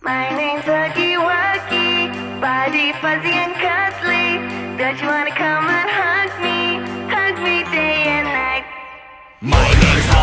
My name's Huggy Wuggy, body fuzzy and cuddly. Don't you wanna come and hug me day and night? My name's